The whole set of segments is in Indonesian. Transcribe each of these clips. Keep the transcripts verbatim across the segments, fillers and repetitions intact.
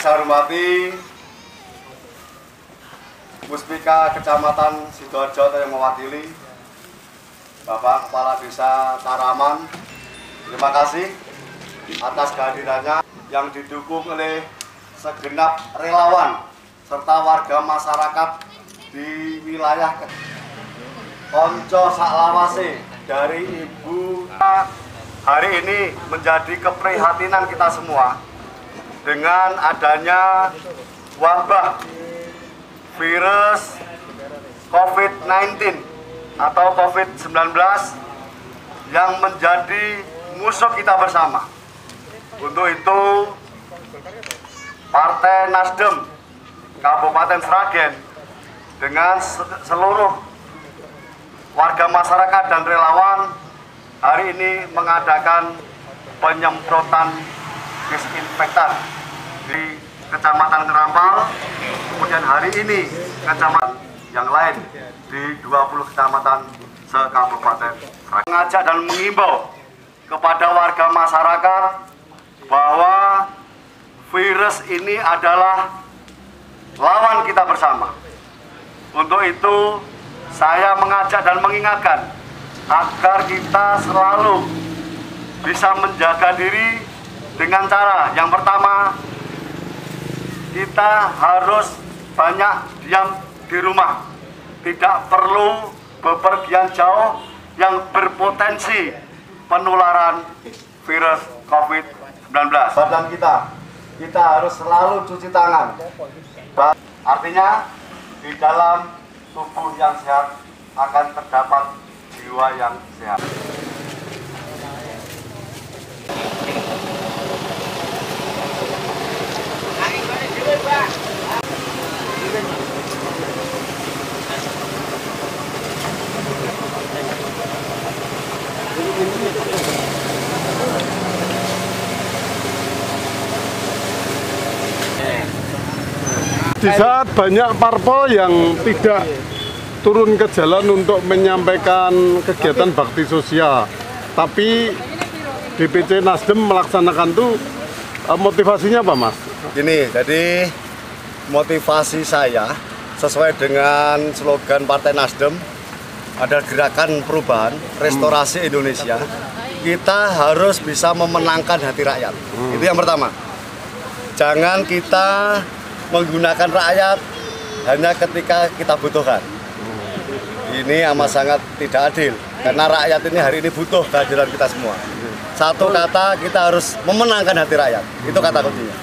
saya hormati Puspika Kecamatan Sidoarjo yang mewakili Bapak Kepala Desa Taraman. Terima kasih atas kehadirannya yang didukung oleh segenap relawan serta warga masyarakat di wilayah Konco Saklawase dari Ibu. Hari ini menjadi keprihatinan kita semua dengan adanya wabah virus COVID sembilan belas atau COVID sembilan belas yang menjadi musuh kita bersama. Untuk itu, Partai Nasdem Kabupaten Sragen dengan seluruh warga masyarakat dan relawan hari ini mengadakan penyemprotan disinfektan di Kecamatan Kerampal, kemudian hari ini kecamatan yang lain di dua puluh kecamatan se-Kabupaten Sragen. Mengajak dan mengimbau kepada warga masyarakat bahwa virus ini adalah lawan kita bersama. Untuk itu saya mengajak dan mengingatkan agar kita selalu bisa menjaga diri dengan cara yang pertama, kita harus banyak diam di rumah, tidak perlu bepergian jauh yang berpotensi penularan virus COVID sembilan belas. Badan kita, kita harus selalu cuci tangan. Artinya di dalam tubuh yang sehat akan terdapat jiwa yang sehat. Di saat banyak parpol yang tidak turun ke jalan untuk menyampaikan kegiatan bakti sosial, tapi D P C Nasdem melaksanakan itu, motivasinya apa, Mas? Gini, jadi motivasi saya sesuai dengan slogan Partai Nasdem, ada gerakan perubahan, restorasi Indonesia. Kita harus bisa memenangkan hati rakyat. Hmm. Itu yang pertama. Jangan kita menggunakan rakyat hanya ketika kita butuhkan. Ini amat sangat tidak adil, karena rakyat ini hari ini butuh kehadiran kita semua. Satu kata, kita harus memenangkan hati rakyat. Itu kata kuncinya.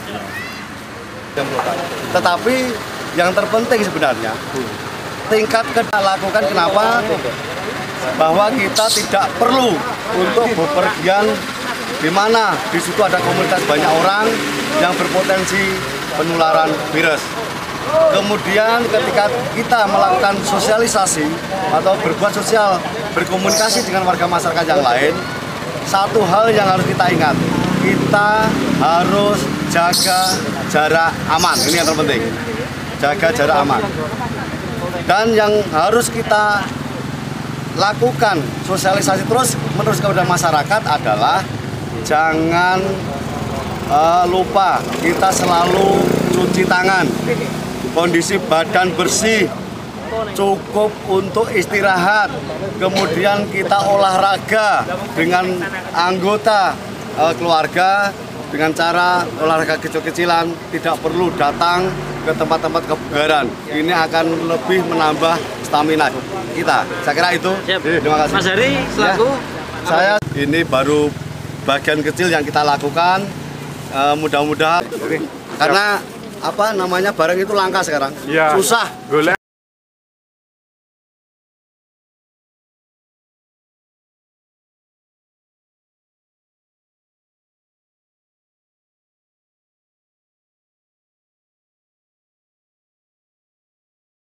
Tetapi yang terpenting sebenarnya, tingkat kita lakukan kenapa? Bahwa kita tidak perlu untuk bepergian di mana di situ ada komunitas banyak orang yang berpotensi penularan virus. Kemudian ketika kita melakukan sosialisasi atau berbuat sosial, berkomunikasi dengan warga masyarakat yang lain, satu hal yang harus kita ingat, kita harus jaga jarak aman. Ini yang terpenting, jaga jarak aman. Dan yang harus kita lakukan sosialisasi terus menerus kepada masyarakat adalah jangan uh, lupa kita selalu cuci tangan, kondisi badan bersih, cukup untuk istirahat, kemudian kita olahraga dengan anggota uh, keluarga dengan cara olahraga kecil-kecilan, tidak perlu datang ke tempat-tempat kebugaran. Ini akan lebih menambah stamina kita. Saya kira itu. Siap. Terima kasih. Mas Hari selaku ya, saya ini baru bagian kecil yang kita lakukan. Uh, mudah-mudahan karena apa namanya barang itu langka sekarang. Ya. Susah. Golek.